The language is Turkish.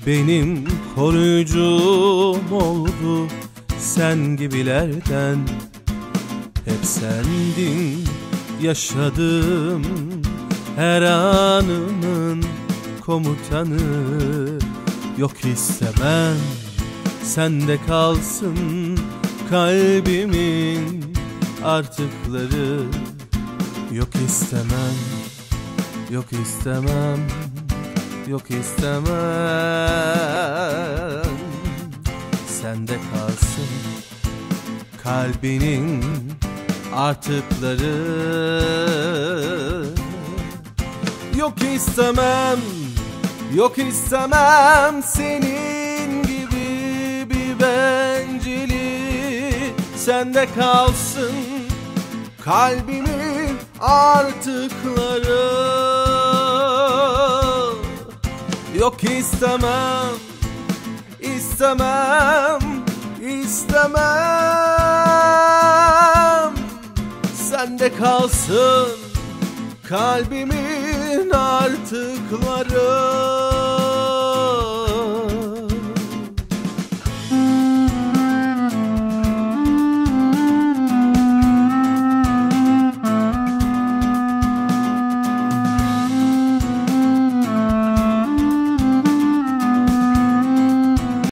benim koruyucum oldu. Sen gibilerden hep sendin yaşadım. Her anımın komutanı. Yok istemem sende kalsın kalbimin artıkları. Yok istemem, yok istemem, yok istemem sende kalsın kalbinin artıkları. Yok istemem, yok istemem senin gibi bir bencili. Sende kalsın kalbimin artıkları. Yok istemem, istemem, istemem sende kalsın kalbimin artıkları.